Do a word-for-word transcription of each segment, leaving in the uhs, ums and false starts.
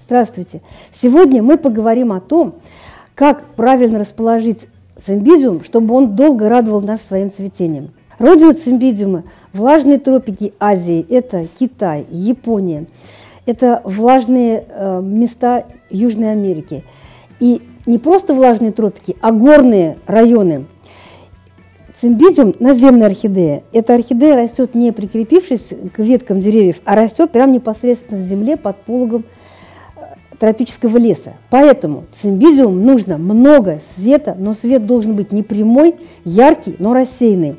Здравствуйте! Сегодня мы поговорим о том, как правильно расположить цимбидиум, чтобы он долго радовал нас своим цветением. Родина цимбидиума – влажные тропики Азии, это Китай, Япония, это влажные э, места Южной Америки. И не просто влажные тропики, а горные районы. Цимбидиум – наземная орхидея. Эта орхидея растет не прикрепившись к веткам деревьев, а растет прямо непосредственно в земле под пологом тропического леса. Поэтому цимбидиум нужно много света, но свет должен быть не прямой, яркий, но рассеянный.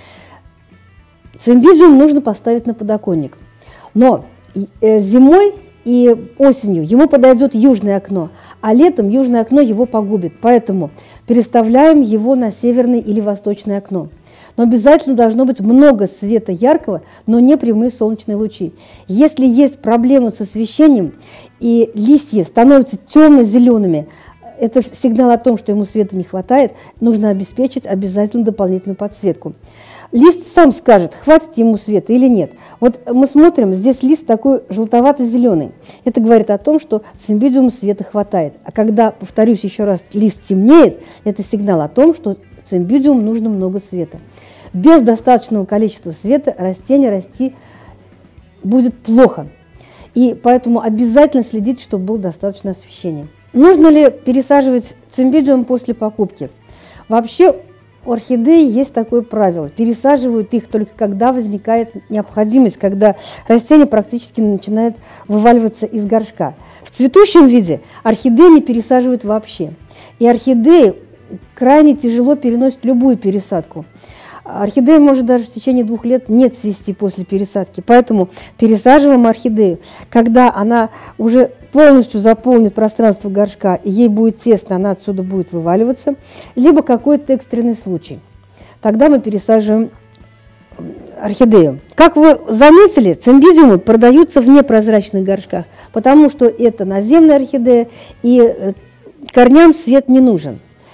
Цимбидиум нужно поставить на подоконник. Но зимой и осенью ему подойдет южное окно, а летом южное окно его погубит. Поэтому переставляем его на северное или восточное окно. Но обязательно должно быть много света яркого, но не прямые солнечные лучи. Если есть проблемы с освещением и листья становятся темно-зелеными, это сигнал о том, что ему света не хватает, нужно обеспечить обязательно дополнительную подсветку. Лист сам скажет, хватит ему света или нет. Вот мы смотрим, здесь лист такой желтовато-зеленый. Это говорит о том, что цимбидиуму света хватает. А когда, повторюсь еще раз, лист темнеет, это сигнал о том, что цимбидиуму нужно много света. Без достаточного количества света растение расти будет плохо. И поэтому обязательно следите, чтобы было достаточно освещения. Нужно ли пересаживать цимбидиум после покупки? Вообще у орхидеи есть такое правило. Пересаживают их только когда возникает необходимость, когда растение практически начинает вываливаться из горшка. В цветущем виде орхидеи не пересаживают вообще. И орхидеи крайне тяжело переносят любую пересадку. Орхидея может даже в течение двух лет не цвести после пересадки. Поэтому пересаживаем орхидею, когда она уже полностью заполнит пространство горшка, и ей будет тесно, она отсюда будет вываливаться, либо какой-то экстренный случай. Тогда мы пересаживаем орхидею. Как вы заметили, цимбидиумы продаются в непрозрачных горшках, потому что это наземная орхидея, и корням свет не нужен.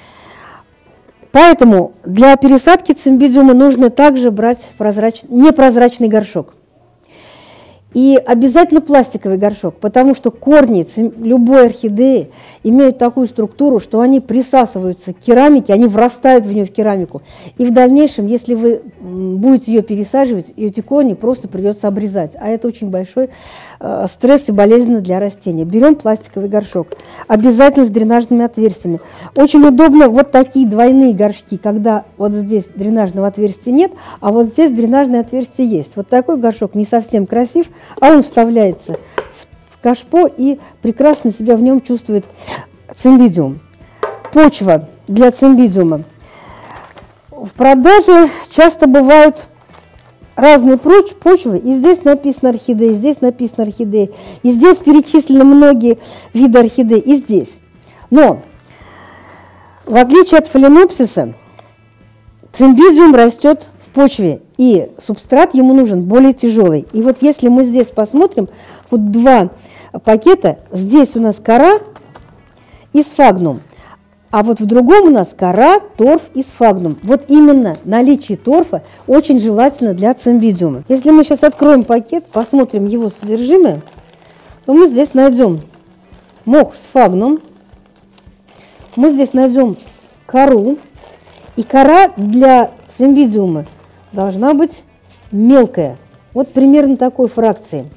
Поэтому для пересадки цимбидиума нужно также брать прозрач... непрозрачный горшок. И обязательно пластиковый горшок, потому что корни цим... любой орхидеи имеют такую структуру, что они присасываются к керамике, они врастают в нее в керамику. И в дальнейшем, если вы будете ее пересаживать, эти корни просто придется обрезать. А это очень большой э, стресс и болезненно для растения. Берем пластиковый горшок, обязательно с дренажными отверстиями. Очень удобно вот такие двойные горшки, когда вот здесь дренажного отверстия нет, а вот здесь дренажное отверстие есть. Вот такой горшок не совсем красив, а он вставляется в кашпо и прекрасно себя в нем чувствует цимбидиум. Почва для цимбидиума. В продаже часто бывают разные почвы, и здесь написано орхидея, и здесь написано орхидея, и здесь перечислены многие виды орхидей, и здесь. Но, в отличие от фаленопсиса, цимбидиум растет в почве, и субстрат ему нужен более тяжелый. И вот если мы здесь посмотрим, вот два пакета, здесь у нас кора и сфагнум, а вот в другом у нас кора, торф и сфагнум. Вот именно наличие торфа очень желательно для цимбидиума. Если мы сейчас откроем пакет, посмотрим его содержимое, то мы здесь найдем мох сфагнум, мы здесь найдем кору, и кора для цимбидиума должна быть мелкая, вот примерно такой фракции.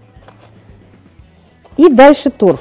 И дальше торф.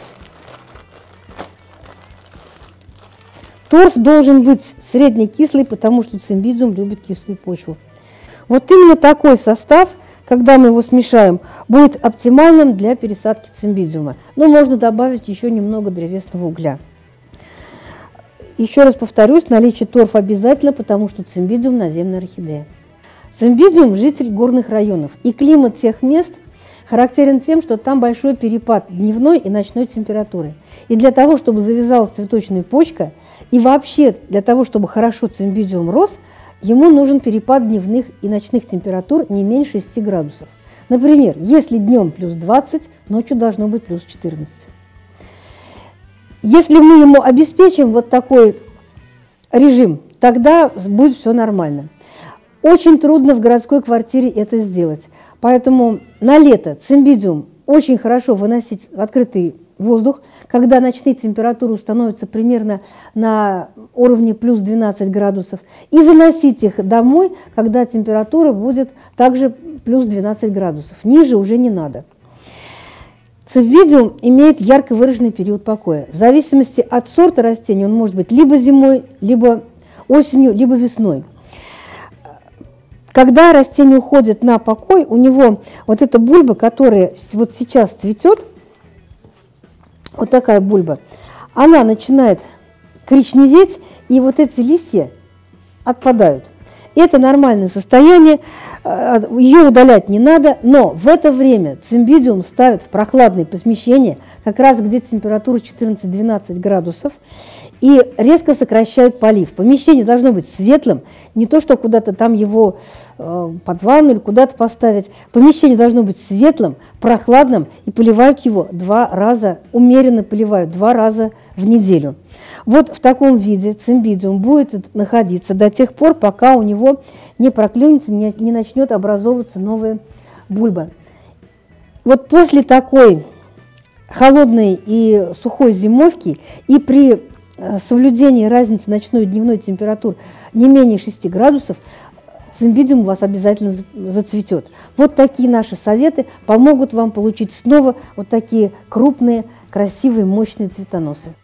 Торф должен быть среднекислый, потому что цимбидиум любит кислую почву. Вот именно такой состав, когда мы его смешаем, будет оптимальным для пересадки цимбидиума. Но можно добавить еще немного древесного угля. Еще раз повторюсь, наличие торфа обязательно, потому что цимбидиум – наземная орхидея. Цимбидиум – житель горных районов, и климат тех мест характерен тем, что там большой перепад дневной и ночной температуры. И для того, чтобы завязалась цветочная почка, и вообще для того, чтобы хорошо цимбидиум рос, ему нужен перепад дневных и ночных температур не меньше шести градусов. Например, если днем плюс двадцать, ночью должно быть плюс четырнадцать. Если мы ему обеспечим вот такой режим, тогда будет все нормально. Очень трудно в городской квартире это сделать. Поэтому на лето цимбидиум очень хорошо выносить в открытый воздух, когда ночные температуры установятся примерно на уровне плюс двенадцать градусов, и заносить их домой, когда температура будет также плюс двенадцать градусов. Ниже уже не надо. Цимбидиум имеет ярко выраженный период покоя. В зависимости от сорта растения он может быть либо зимой, либо осенью, либо весной. Когда растение уходит на покой, у него вот эта бульба, которая вот сейчас цветет, вот такая бульба, она начинает коричневеть, и вот эти листья отпадают. Это нормальное состояние, ее удалять не надо, но в это время цимбидиум ставят в прохладные помещения, как раз где температура четырнадцать-двенадцать градусов, и резко сокращают полив. Помещение должно быть светлым, не то, что куда-то там его э, под ванну или куда-то поставить. Помещение должно быть светлым, прохладным, и поливают его два раза, умеренно поливают два раза в неделю. Вот в таком виде цимбидиум будет находиться до тех пор, пока у него не проклюнется, не, не начнет образовываться новая бульба. Вот после такой холодной и сухой зимовки и при соблюдении разницы ночной и дневной температур не менее шести градусов, цимбидиум у вас обязательно зацветет. Вот такие наши советы помогут вам получить снова вот такие крупные, красивые, мощные цветоносы.